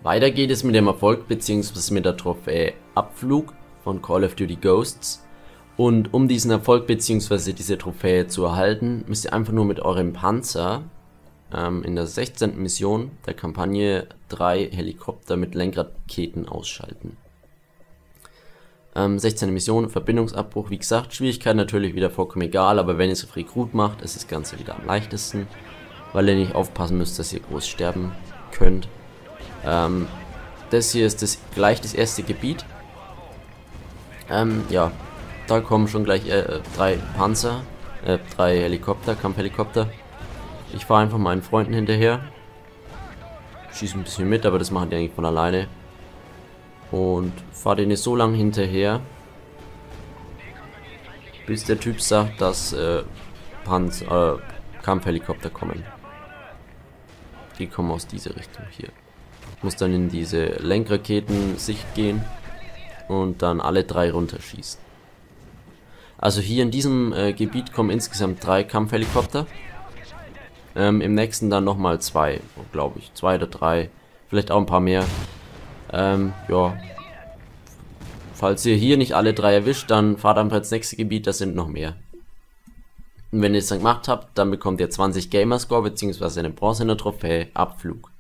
Weiter geht es mit dem Erfolg bzw. mit der Trophäe Abflug von Call of Duty Ghosts. Und um diesen Erfolg bzw. diese Trophäe zu erhalten, müsst ihr einfach nur mit eurem Panzer in der 16. Mission der Kampagne 3 Helikopter mit Lenkraketen ausschalten. 16. Mission, Verbindungsabbruch, wie gesagt, Schwierigkeit natürlich wieder vollkommen egal, aber wenn ihr es auf Rekrut macht, ist das Ganze wieder am leichtesten, weil ihr nicht aufpassen müsst, dass ihr groß sterben könnt. Das hier ist gleich das erste Gebiet. Ja, da kommen schon gleich 3 Panzer, 3 Helikopter, Kampfhelikopter. Ich fahre einfach meinen Freunden hinterher. Schieße ein bisschen mit, aber das machen die eigentlich von alleine. Und fahre denen so lange hinterher, bis der Typ sagt, dass Kampfhelikopter kommen. Die kommen aus dieser Richtung hier. Ich muss dann in diese Lenkraketen-Sicht gehen und dann alle 3 runterschießen. Also hier in diesem Gebiet kommen insgesamt 3 Kampfhelikopter. Im nächsten dann nochmal 2, glaube ich. 2 oder 3, vielleicht auch ein paar mehr. Ja. Falls ihr hier nicht alle 3 erwischt, dann fahrt einfach ins nächste Gebiet, das sind noch mehr. Und wenn ihr es dann gemacht habt, dann bekommt ihr 20 Gamerscore bzw. eine bronzene Trophäe Abflug.